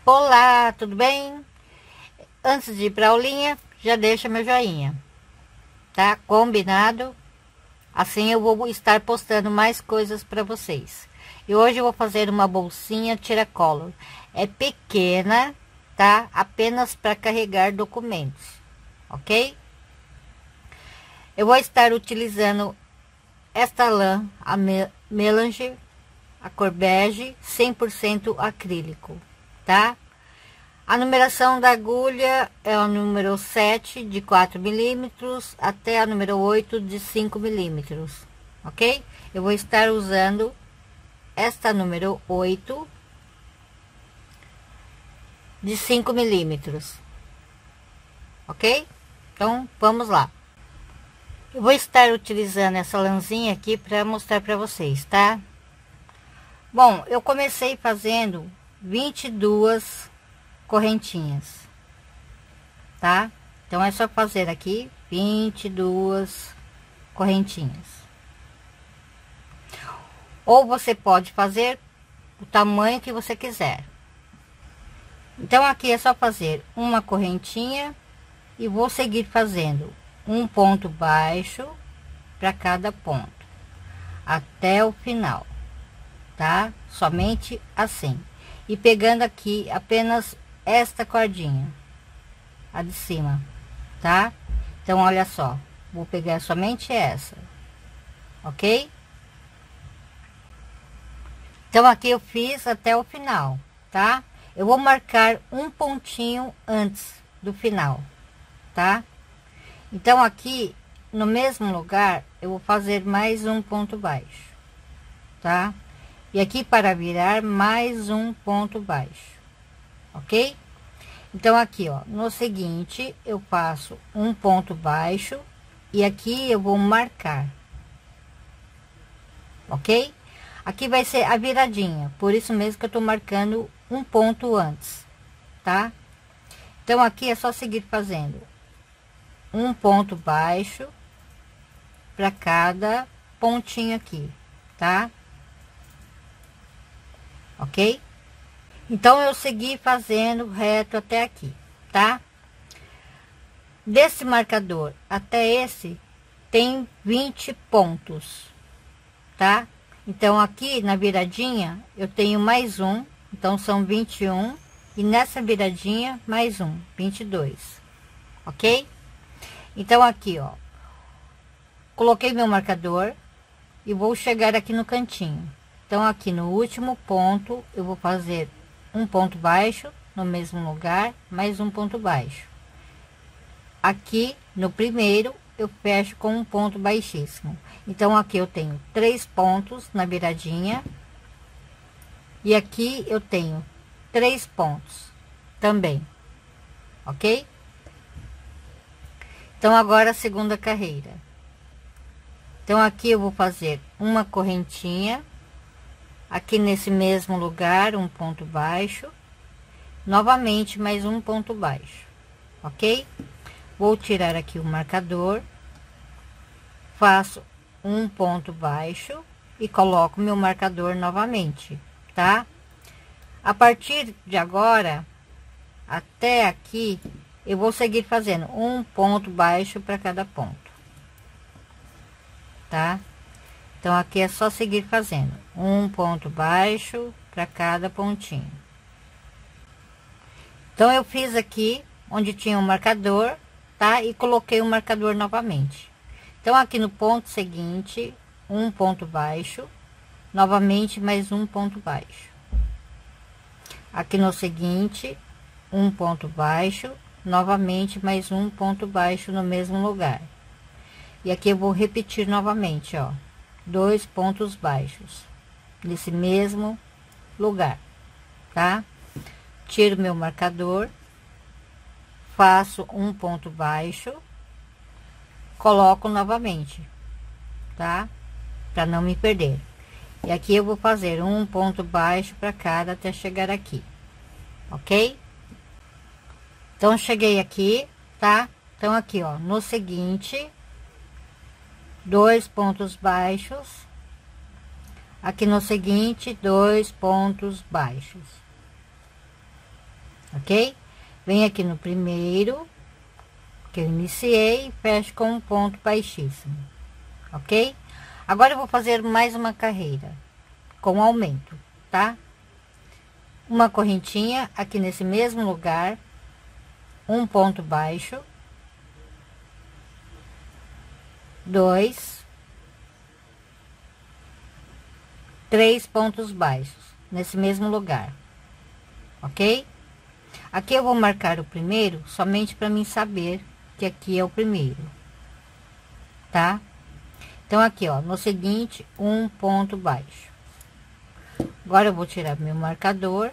Olá, tudo bem? Antes de ir para a aulinha, já deixa meu joinha, tá? Combinado? Assim eu vou estar postando mais coisas para vocês. E hoje eu vou fazer uma bolsinha tiracolor. É pequena, tá? Apenas para carregar documentos, ok? Eu vou estar utilizando esta lã, a Melange, a cor bege, 100% acrílico, tá? A numeração da agulha é o número 7 de 4 milímetros até a número 8 de 5 milímetros, ok? Eu vou estar usando esta número 8 de 5 milímetros, ok? Então, vamos lá. Eu vou estar utilizando essa lãzinha aqui para mostrar para vocês, tá? Bom, eu comecei fazendo 22 correntinhas, tá? Então é só fazer aqui 22 correntinhas, ou você pode fazer o tamanho que você quiser. Então aqui é só fazer uma correntinha e vou seguir fazendo um ponto baixo para cada ponto até o final, tá? Somente assim, e pegando aqui apenas esta cordinha, a de cima, tá? Então olha só, vou pegar somente essa, ok? Então aqui eu fiz até o final, tá? Eu vou marcar um pontinho antes do final, tá? Então aqui no mesmo lugar eu vou fazer mais um ponto baixo, tá? E aqui para virar mais um ponto baixo, ok? Então aqui, ó, no seguinte eu faço um ponto baixo e aqui eu vou marcar, ok? Aqui vai ser a viradinha, por isso mesmo que eu tô marcando um ponto antes, tá? Então aqui é só seguir fazendo um ponto baixo para cada pontinho aqui, tá? Ok? Então eu segui fazendo reto até aqui, tá? Desse marcador até esse tem 20 pontos, tá? Então aqui na viradinha eu tenho mais um, então são 21, e nessa viradinha mais um, 22, ok? Então aqui, ó, coloquei meu marcador e vou chegar aqui no cantinho. Então aqui no último ponto eu vou fazer um ponto baixo no mesmo lugar, mais um ponto baixo. Aqui no primeiro eu fecho com um ponto baixíssimo. Então aqui eu tenho 3 pontos na viradinha e aqui eu tenho 3 pontos também, ok? Então agora a segunda carreira. Então aqui eu vou fazer uma correntinha, aqui nesse mesmo lugar um ponto baixo, novamente mais um ponto baixo, ok? Vou tirar aqui o marcador, faço um ponto baixo e coloco meu marcador novamente, tá? A partir de agora até aqui eu vou seguir fazendo um ponto baixo para cada ponto, tá? Então aqui é só seguir fazendo um ponto baixo para cada pontinho. Então eu fiz aqui onde tinha um marcador, tá? E coloquei o marcador novamente. Então aqui no ponto seguinte, um ponto baixo, novamente mais um ponto baixo. Aqui no seguinte, um ponto baixo, novamente mais um ponto baixo no mesmo lugar. E aqui eu vou repetir novamente, ó, 2 pontos baixos nesse mesmo lugar, tá? Tiro meu marcador, faço um ponto baixo, coloco novamente, tá? Para não me perder. E aqui eu vou fazer um ponto baixo para cada até chegar aqui, ok? Então cheguei aqui, tá? Então aqui, ó, no seguinte, 2 pontos baixos, aqui no seguinte 2 pontos baixos, ok? Venho aqui no primeiro que eu iniciei e fecho com um ponto baixíssimo, ok? Agora eu vou fazer mais uma carreira com aumento, tá? Uma correntinha aqui nesse mesmo lugar, um ponto baixo, 2, 3 pontos baixos nesse mesmo lugar, ok? Aqui eu vou marcar o primeiro somente para mim saber que aqui é o primeiro, tá? Então aqui, ó, no seguinte, um ponto baixo. Agora eu vou tirar meu marcador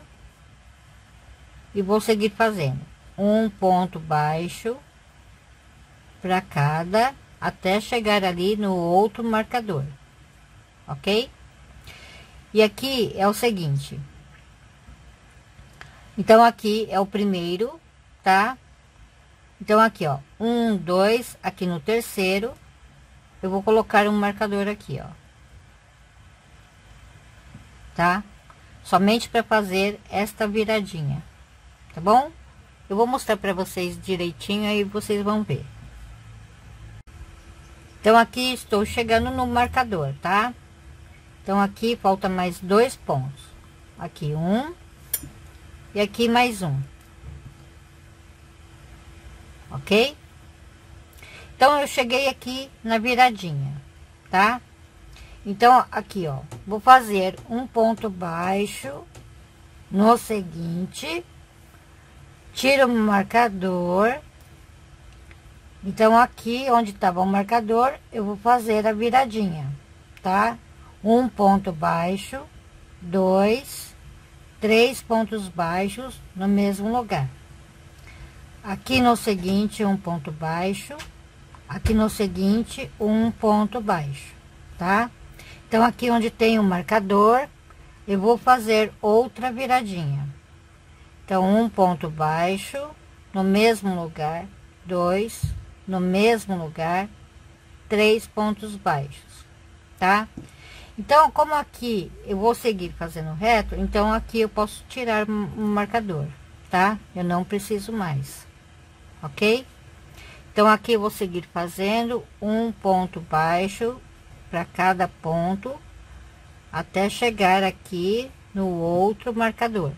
e vou seguir fazendo um ponto baixo para cada, até chegar ali no outro marcador, ok? E aqui é o seguinte, então aqui é o primeiro, tá? Então aqui, ó, 1, 2, aqui no terceiro eu vou colocar um marcador aqui, ó, tá? Somente para fazer esta viradinha, tá bom? Eu vou mostrar para vocês direitinho, aí vocês vão ver. Então aqui estou chegando no marcador, tá? Então aqui falta mais 2 pontos, aqui um e aqui mais um, ok? Então eu cheguei aqui na viradinha, tá? Então aqui, ó, vou fazer um ponto baixo no seguinte, tiro o marcador. Então aqui onde estava o marcador eu vou fazer a viradinha, tá? Um ponto baixo, 2, 3 pontos baixos no mesmo lugar. Aqui no seguinte, um ponto baixo, aqui no seguinte, um ponto baixo, tá? Então aqui onde tem o marcador eu vou fazer outra viradinha. Então um ponto baixo no mesmo lugar, 2 no mesmo lugar, 3 pontos baixos, tá? Então como aqui eu vou seguir fazendo reto, então aqui eu posso tirar o marcador, tá? Eu não preciso mais, ok? Então aqui eu vou seguir fazendo um ponto baixo para cada ponto até chegar aqui no outro marcador.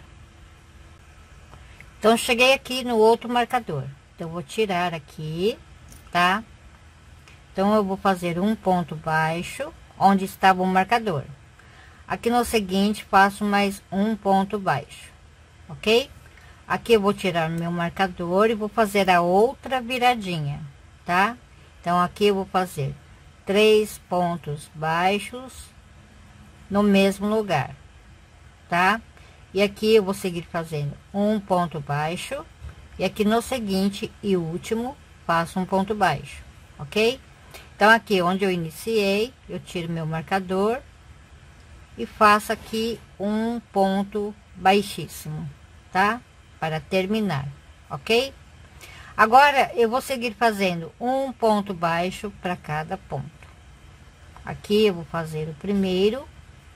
Então cheguei aqui no outro marcador, então vou tirar aqui, tá? Então eu vou fazer um ponto baixo onde estava o marcador. Aqui no seguinte faço mais um ponto baixo, ok? Aqui eu vou tirar o meu marcador e vou fazer a outra viradinha, tá? Então aqui eu vou fazer 3 pontos baixos no mesmo lugar, tá? E aqui eu vou seguir fazendo um ponto baixo e aqui no seguinte e último faço um ponto baixo, ok? Então aqui onde eu iniciei eu tiro meu marcador e faço aqui um ponto baixíssimo, tá? Para terminar, ok? Agora eu vou seguir fazendo um ponto baixo para cada ponto. Aqui eu vou fazer o primeiro,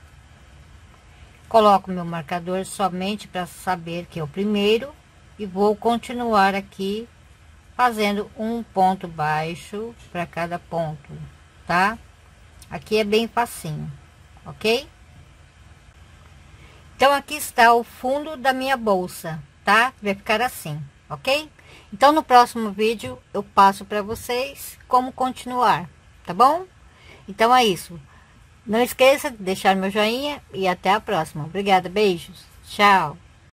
coloco meu marcador somente para saber que é o primeiro e vou continuar aqui fazendo um ponto baixo para cada ponto, tá? Aqui é bem facinho, ok? Então aqui está o fundo da minha bolsa, tá? Vai ficar assim, ok? Então no próximo vídeo eu passo para vocês como continuar, tá bom? Então é isso. Não esqueça de deixar meu joinha e até a próxima. Obrigada, beijos, tchau.